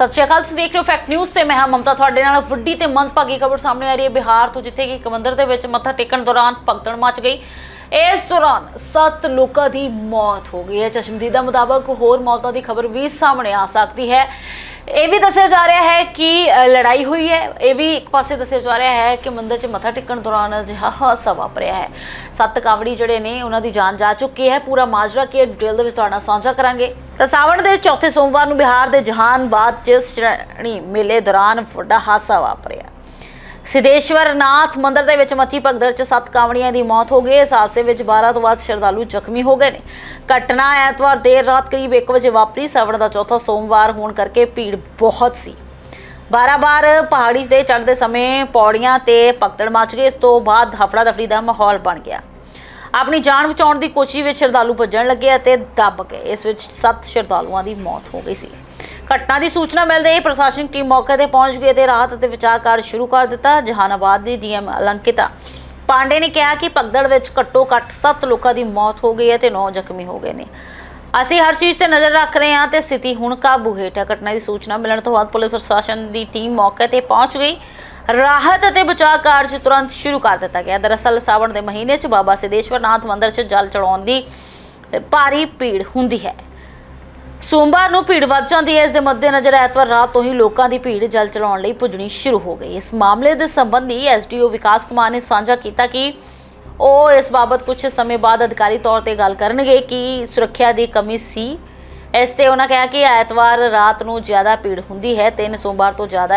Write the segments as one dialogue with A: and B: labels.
A: सत श्री अकाल, तुसीं देख रहे हो फैक्ट न्यूज़ से मैं हाँ ममता। तुहाडे नाल वड्डी ते मंदभागी खबर सामने आ रही है बिहार तो, जिथे कि एक मंदिर दे विच मत्था टेकण दौरान भगदड़ मच गई। इस दौरान 7 लोगों की मौत हो गई है। चश्मदीदा मुताबिक होर मौतों की खबर भी सामने आ सकती है। यह भी दसिया जा रहा है कि लड़ाई हुई है। यह भी एक पासे दसिया जा रहा है कि मंदिर च मत्था टेकण दौरान अजिहा हादसा वापरिया है। 7 कावड़ी जिहड़े ने उन्हां दी जान जा चुकी है। पूरा माजरा की डिटेल दे विच तुहाडे नाल साझा करांगे। तो सावन के चौथे सोमवार नूं बिहार के जहानाबाद च श्रेणी मेले दौरान वड्डा हादसा वापरिया। सिद्धेश्वर नाथ मंदिर दे विच मची भगदड़ च 7 कावड़ियां दी मौत हो गई। इस हादसे विच 12 तो वध श्रद्धालु जख्मी हो गए ने। घटना ऐतवार देर रात करीब 1 बजे वापरी। सावन का चौथा सोमवार होने करके भीड़ बहुत सी। बार पहाड़ी से चढ़ते समय पौड़ियां ते भगदड़ मच गई। इस तो बाद हफड़ा दफड़ी का माहौल बन गया। अपनी जान बचाने की कोशिश में श्रद्धालु भजन लगे ते दब गए। इस विच 7 श्रद्धालुओं की मौत हो गई सी। घटना की सूचना मिलते ही प्रशासनिक टीम मौके पर पहुंच गई तो राहत और बचाव कार्य शुरू कर दिता। जहानाबाद की डीएम अलंकिता पांडे ने कहा कि भगदड़ में घट्टो घट्ट 7 लोगों की मौत हो गई है तो 9 जख्मी हो गए हैं। असीं हर चीज़ से नज़र रख रहे हैं तो स्थिति हुण काबू हेठ है। घटना की सूचना मिलने तो बाद पुलिस प्रशासन की टीम मौके पर पहुंच गई। राहत और बचाव कार्य तुरंत शुरू कर दिता गया। दरअसल सावन के महीने बाबा सिद्धेश्वर नाथ मंदिर च जल चढ़ाने की भारी भीड़ हुंदी है। सोमवार को भीड़ वध जाती है। इस मद्देनज़र ऐतवार रात तो ही लोगों की भीड़ जल चढ़ाने लई पुजनी शुरू हो गई। इस मामले के संबंधी एसडीओ विकास कुमार ने साझा किया कि वह इस बाबत कुछ समय बाद अधिकारी तौर पर गल करनगे कि सुरक्षा की कमी सी। इससे उन्होंने कहा कि ऐतवार रात को ज़्यादा भीड़ होंदी है। 3 सोमवार तो ज़्यादा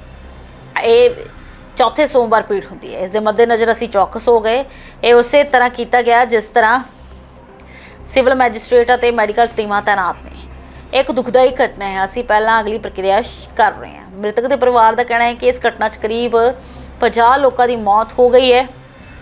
A: ये चौथे सोमवार भीड़ होंदी है। इस मद्देनज़र असीं चौकस हो गए। ये उस तरह किया गया जिस तरह सिविल मैजिस्ट्रेट और मैडिकल टीमां तैनात ने। एक दुखदाई घटना है। असीं पहलां अगली प्रक्रिया कर रहे हैं। मृतक के परिवार का कहना है कि इस घटना करीब 50 लोगों की मौत हो गई है।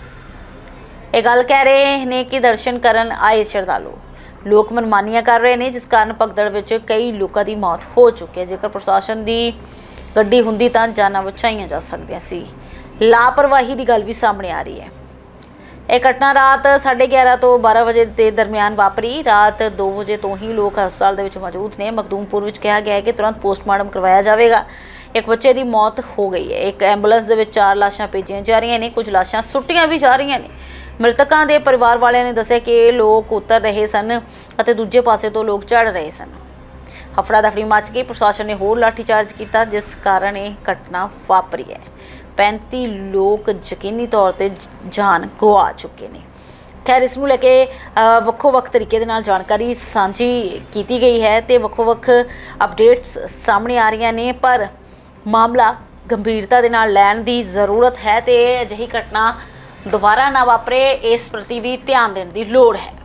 A: ये गल कह रहे हैं कि दर्शन करन आए श्रद्धालु लोग मनमानियां कर रहे हैं, जिस कारण भगदड़ विच कई लोगों की मौत हो चुकी है। जेकर प्रशासन की गड्डी हुंदी तां जानां बचाईआं जा सकदियां सी। लापरवाही की गल भी सामने आ रही है। यह घटना रात 11:30 तो 12 बजे के दरमियान वापरी। रात 2 बजे तो ही लोग हस्पताल दे विच मौजूद ने। मखदूमपुर विच कहा गया है कि तुरंत पोस्टमार्टम करवाया जाएगा। एक बच्चे की मौत हो गई है। एक एंबूलेंस दे विच 4 लाशां भेजियां जा रही हैं। कुछ लाशां सुट्टियां भी जा रही हैं। मृतकों के परिवार वाले ने दस्सिया कि लोग उतर रहे सन और दूजे पासे तो लोग चढ़ रहे सन। हफड़ा दफड़ी मच गई। प्रशासन ने होर लाठीचार्ज किया, जिस कारण यह घटना वापरी है। 35 लोग यकीनी तौर पर जान गवा चुके हैं। खैर इसनूं लैके वक्खो-वक्ख तरीके दे नाल जानकारी सांझी की गई है तो वक्खो-वक्ख अपडेट्स सामने आ रही ने, पर मामला गंभीरता दे नाल लैण दी जरूरत है तो अजिही घटना दोबारा ना वापरे, इस प्रति भी ध्यान देने की लोड़ है।